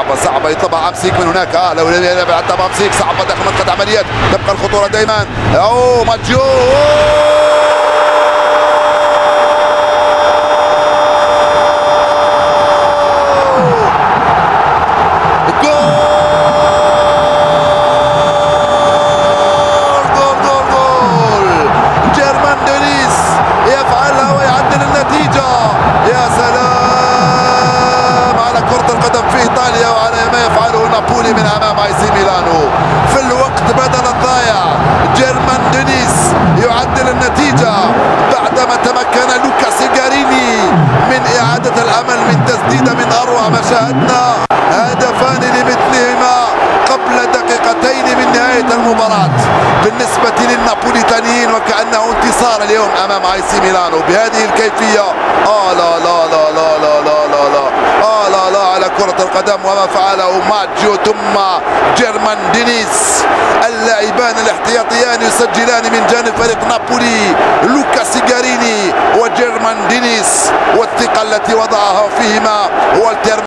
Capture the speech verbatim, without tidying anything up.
صعبه صعبه يطلبها امسيك من هناك. اه لو يلعب امسيك صعبه داخل منطقه عمليات، تبقى الخطوره دائما. اوه ماتشيو نابولي من امام اي سي ميلانو في الوقت بدل الضايع. جيرمان دينيس يعدل النتيجه بعدما تمكن لوكا سيجاريني من اعاده الامل من تسديده من اروع ما شاهدنا. هدفان لمثلهما قبل دقيقتين من نهايه المباراه بالنسبه للنابوليتانيين، وكانه انتصار اليوم امام اي سي ميلانو بهذه الكيفيه. اه لا لا لا لا لا لا لا, لا. آه لا لا على كرة القدم وما فعله ماتشيو ثم جيرمان دينيس. اللاعبان الاحتياطيان يسجلان من جانب فريق نابولي، لوكا سيجاريني وجيرمان دينيس، والثقة التي وضعها فيهما والتر